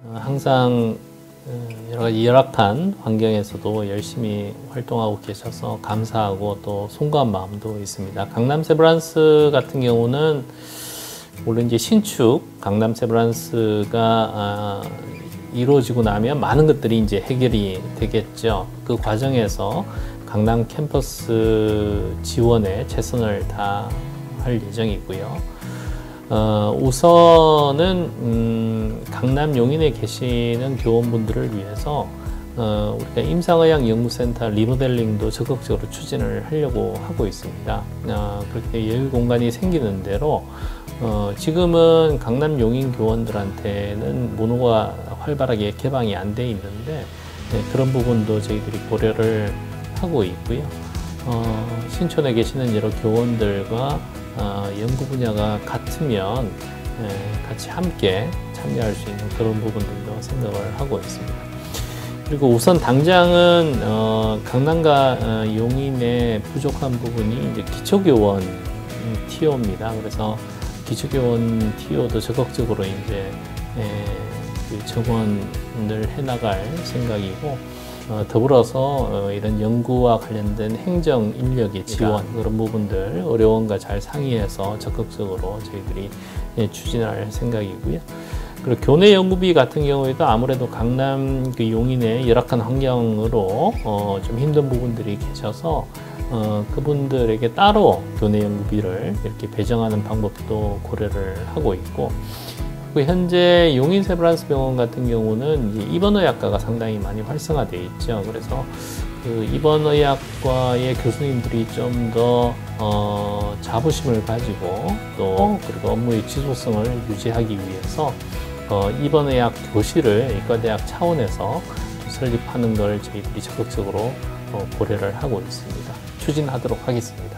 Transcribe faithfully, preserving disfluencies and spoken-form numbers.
항상 여러 가지 열악한 환경에서도 열심히 활동하고 계셔서 감사하고 또 송구한 마음도 있습니다. 강남 세브란스 같은 경우는 물론 이제 신축 강남 세브란스가 이루어지고 나면 많은 것들이 이제 해결이 되겠죠. 그 과정에서 강남 캠퍼스 지원에 최선을 다할 예정이고요. 어, 우선은 음, 강남 용인에 계시는 교원분들을 위해서 어, 우리가 임상의학 연구센터 리모델링도 적극적으로 추진을 하려고 하고 있습니다. 어, 그렇게 여유 공간이 생기는 대로 어, 지금은 강남 용인 교원들한테는 문호가 활발하게 개방이 안 돼 있는데 네, 그런 부분도 저희들이 고려를 하고 있고요. 어, 신촌에 계시는 여러 교원들과 어, 연구 분야가 같으면 예, 같이 함께 참여할 수 있는 그런 부분들도 생각을 하고 있습니다. 그리고 우선 당장은 어, 강남과 어, 용인의 부족한 부분이 이제 기초교원 티오입니다. 그래서 기초교원 티오도 적극적으로 이제 예, 그 정원을 해나갈 생각이고. 어, 더불어서 어, 이런 연구와 관련된 행정 인력의 지원 그런 부분들 의료원과 잘 상의해서 적극적으로 저희들이 예, 추진할 생각이고요. 그리고 교내 연구비 같은 경우에도 아무래도 강남 그 용인의 열악한 환경으로 어, 좀 힘든 부분들이 계셔서 어, 그분들에게 따로 교내 연구비를 이렇게 배정하는 방법도 고려를 하고 있고. 현재 용인 세브란스 병원 같은 경우는 이제 입원의학과가 상당히 많이 활성화되어 있죠. 그래서 그 입원의학과의 교수님들이 좀 더 어, 자부심을 가지고 또 그리고 업무의 지속성을 유지하기 위해서 어, 입원의학 교실을 의과대학 차원에서 설립하는 걸 저희들이 적극적으로 어, 고려를 하고 있습니다. 추진하도록 하겠습니다.